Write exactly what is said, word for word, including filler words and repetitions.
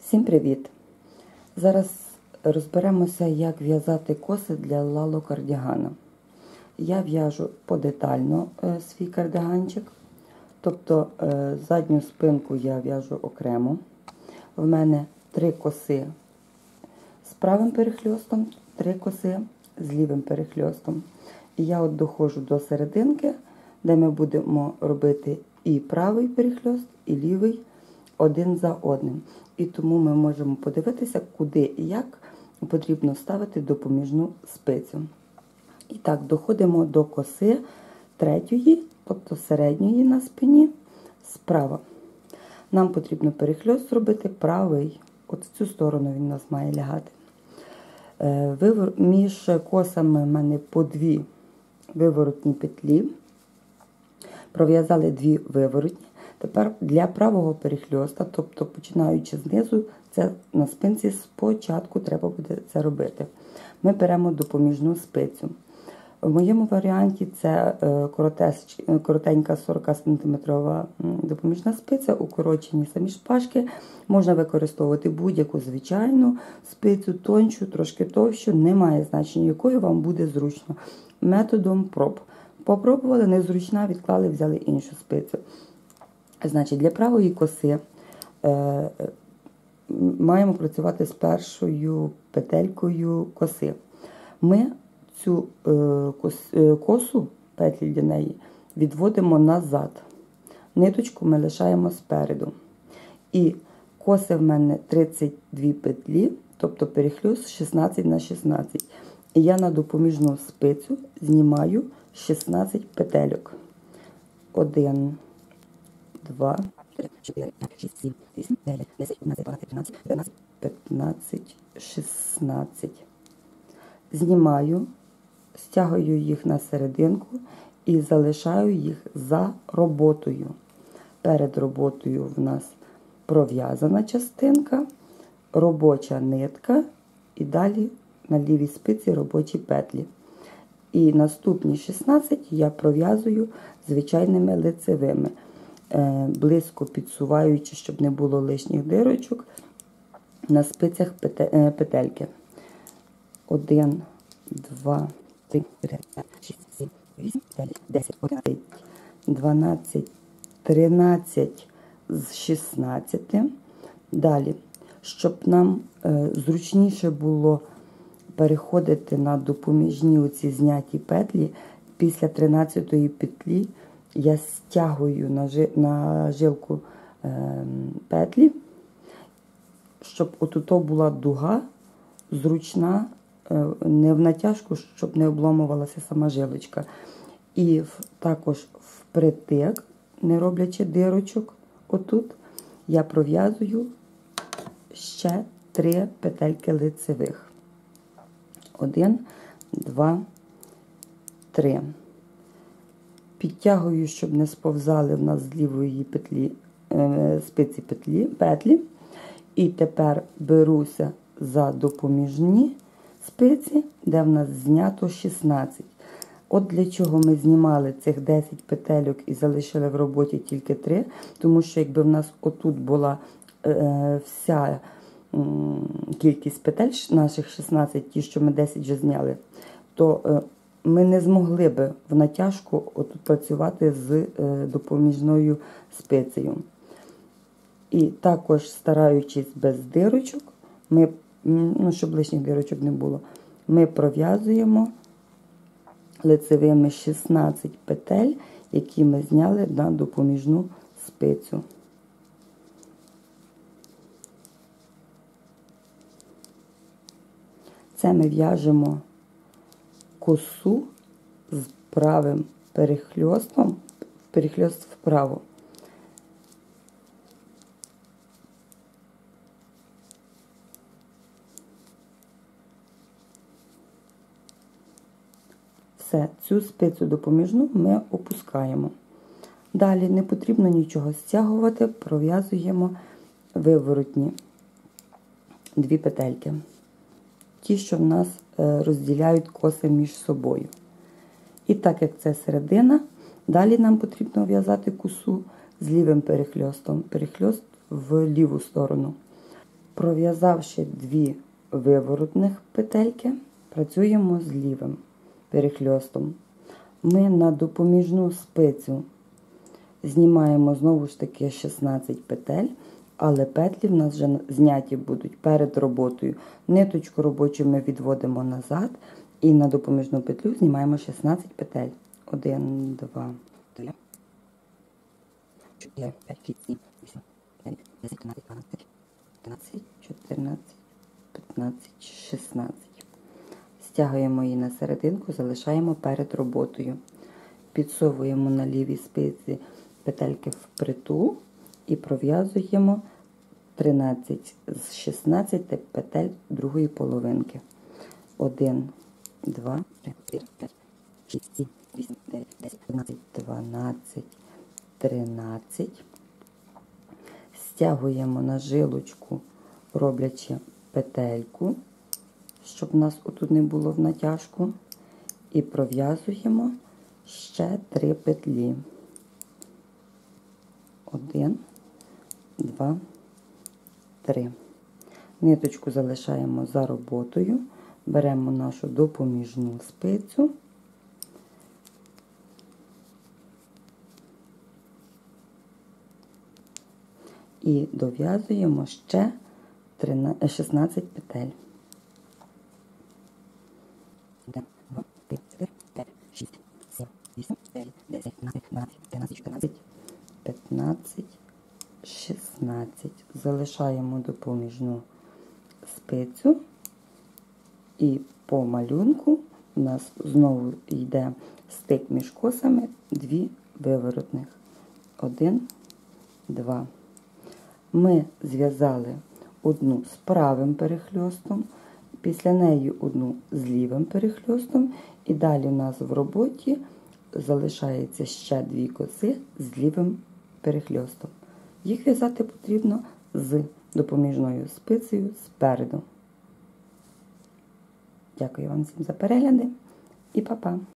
Всім привіт! Зараз розберемося, як в'язати коси для лало-кардігана. Я в'яжу подетально е, свій кардиганчик, тобто е, задню спинку я в'яжу окремо. В мене три коси з правим перехльостом, три коси з лівим перехльостом. І я от доходжу до серединки, де ми будемо робити і правий перехльост, і лівий один за одним. І тому ми можемо подивитися, куди і як потрібно ставити допоміжну спицю. І так, доходимо до коси третьої, тобто середньої на спині, справа. Нам потрібно перехльост зробити правий, от в цю сторону він у нас має лягати. Між косами в мене по дві виворотні петлі. Пров'язали дві виворотні. Тепер для правого перехльоста, тобто починаючи знизу, це на спинці спочатку треба буде це робити. Ми беремо допоміжну спицю. В моєму варіанті це коротенька сорок сантиметрова допоміжна спиця, укорочені самі шпажки. Можна використовувати будь-яку звичайну спицю, тоншу, трошки товщу, немає значення, якою вам буде зручно. Методом проб. Попробували, незручна, відклали, взяли іншу спицю. Значить, для правої коси е, маємо працювати з першою петелькою коси. Ми цю е, кос, е, косу, петлі для неї, відводимо назад. Ниточку ми лишаємо спереду. І коси в мене тридцять дві петлі, тобто перехльост шістнадцять на шістнадцять. І я на допоміжну спицю знімаю шістнадцять петельок. один, два, три, чотири, п'ять, шість, сім, вісім, дев'ять, десять, одинадцять, дванадцять, тринадцять, чотирнадцять, п'ятнадцять, шістнадцять. Знімаю, стягую їх на серединку і залишаю їх за роботою. Перед роботою в нас пров'язана частинка, робоча нитка і далі на лівій спиці робочі петлі. І наступні шістнадцять я пров'язую звичайними лицевими, близько підсуваючи, щоб не було лишніх дирочок, на спицях петельки. один, два, три, чотири, п'ять, шість, сім, вісім, дев'ять, десять, одинадцять, дванадцять, тринадцять з шістнадцяти. Далі, щоб нам зручніше було переходити на допоміжні оці зняті петлі, після тринадцятої петлі я стягую на, жи, на жилку е, петлі, щоб отут була дуга зручна, е, не в натяжку, щоб не обломувалася сама жилочка. І в, також впритик, не роблячи дирочок, отут, я пров'язую ще три петельки лицевих. Один, два, три. Підтягую, щоб не сповзали в нас з лівої петлі, е, спиці петлі, петлі. І тепер беруся за допоміжні спиці, де в нас знято шістнадцять. От для чого ми знімали цих десять петельок і залишили в роботі тільки три. Тому що якби в нас отут була е, вся кількість петель наших шістнадцять, ті, що ми десять вже зняли, то ми не змогли би в натяжку отут працювати з допоміжною спицею. І також, стараючись без дирочок, ми, ну, щоб лишніх дирочок не було, ми пров'язуємо лицевими шістнадцять петель, які ми зняли на допоміжну спицю. Це ми в'яжемо косу з правим перехльостом, перехльост вправо. Все, цю спицю допоміжну ми опускаємо. Далі не потрібно нічого стягувати, пров'язуємо виворотні дві петельки. Ті, що в нас розділяють коси між собою. І так як це середина, далі нам потрібно в'язати косу з лівим перехльостом, перехльост в ліву сторону. Пров'язавши дві виворотних петельки, працюємо з лівим перехльостом. Ми на допоміжну спицю знімаємо знову ж таки шістнадцять петель, але петлі в нас вже зняті будуть перед роботою. Ниточку робочу ми відводимо назад і на допоміжну петлю знімаємо шістнадцять петель. один, два, три, чотири, п'ять, шість, сім, вісім, дев'ять, десять, одинадцять, дванадцять, тринадцять, чотирнадцять, п'ятнадцять, шістнадцять. Стягуємо її на серединку, залишаємо перед роботою. Підсовуємо на лівій спиці петельки впритул і пров'язуємо тринадцять з шістнадцяти петель другої половинки. один, два, три, чотири, п'ять, шість, сім, вісім, дев'ять, десять, одинадцять, дванадцять, тринадцять. Стягуємо на жилочку, роблячи петельку, щоб у нас отут не було в натяжку, і пров'язуємо ще три петлі. Один, два, три. Ниточку залишаємо за роботою, беремо нашу допоміжну спицю і дов'язуємо ще шістнадцять петель. один, два, три, чотири, п'ять, шість, сім, вісім, дев'ять, десять, одинадцять, дванадцять, тринадцять, чотирнадцять, п'ятнадцять, шістнадцять. Залишаємо допоміжну спицю і по малюнку у нас знову йде стик між косами, дві виворотних. один, два. Ми зв'язали одну з правим перехльостом, після неї одну з лівим перехльостом, і далі у нас в роботі залишається ще дві коси з лівим перехльостом. Їх в'язати потрібно з допоміжною спицею спереду. Дякую вам всім за перегляди і па-па!